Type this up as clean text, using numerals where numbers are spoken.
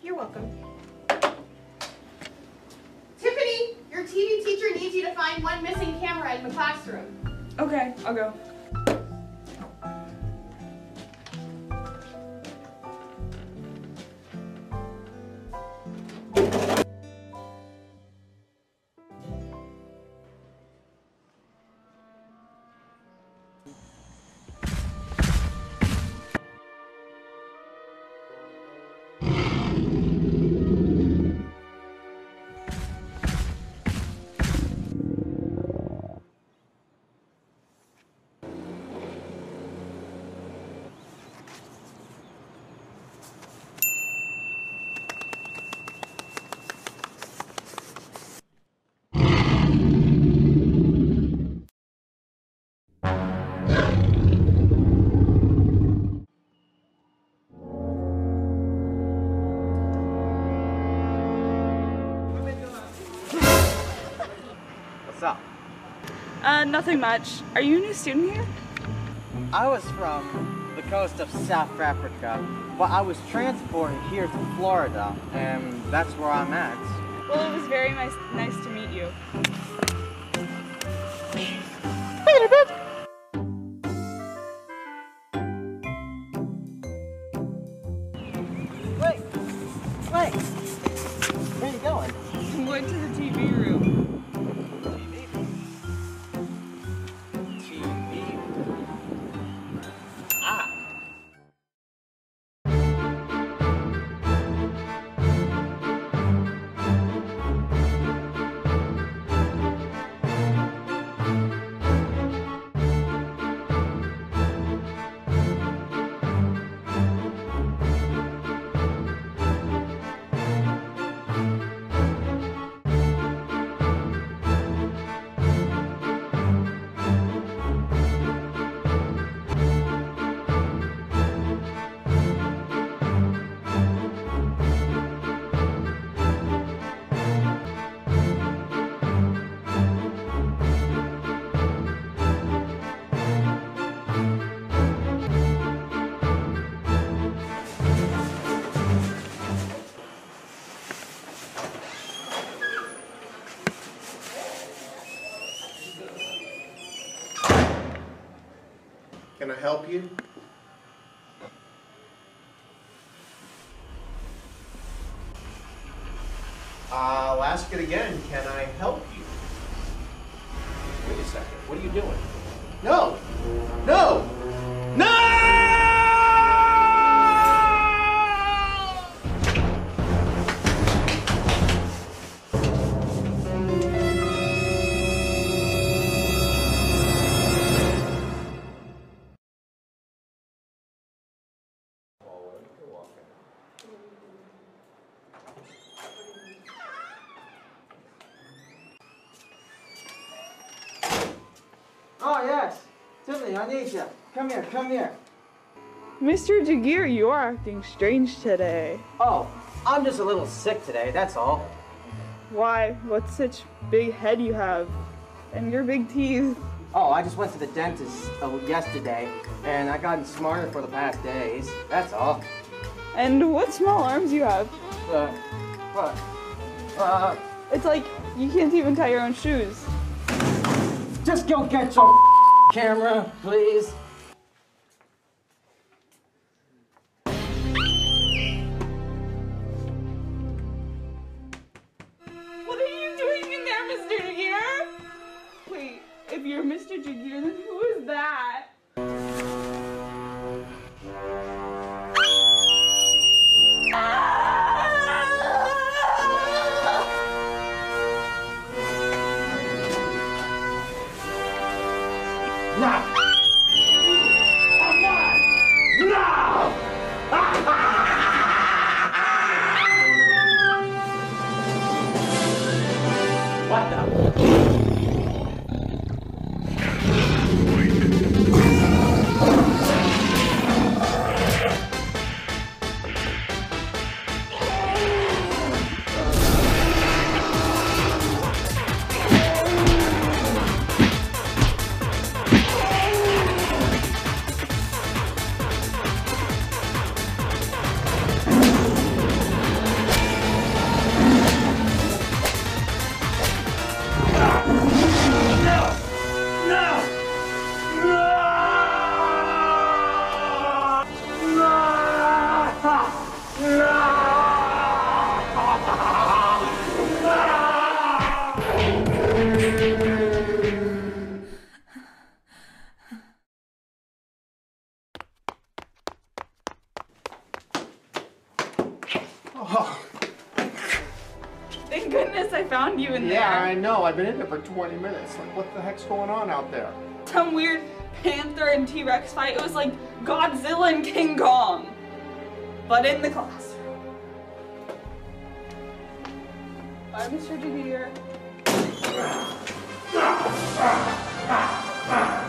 You're welcome. Tiffany, your TV teacher needs you to find one missing camera in the classroom. Okay, I'll go. What's up? Nothing much. Are you a new student here? I was from the coast of South Africa, but I was transported here to Florida, and that's where I'm at. Well, it was very nice to meet you. Wait a bit! Wait! Where are you going? I'm going to the TV room. Can I help you? I'll ask it again. Can I help you? Wait a second. What are you doing? No! No! No! Oh, yes! Tiffany, I need you. Come here, come here. Mr. Jagir, you are acting strange today. Oh, I'm just a little sick today, that's all. Why? What such big head you have? And your big teeth. Oh, I just went to the dentist yesterday, and I gotten smarter for the past days. That's all. And what small arms you have. What? It's like you can't even tie your own shoes. Just go get your camera, please. What are you doing in there, Mr. Jagir? Wait, if you're Mr. Jagir, then who is that? Nah. Oh. Thank goodness I found you in there. Yeah, I know. I've been in there for 20 minutes. Like, what the heck's going on out there? Some weird panther and T-Rex fight. It was like Godzilla and King Kong. But in the classroom. Bye, Mr. Jagir.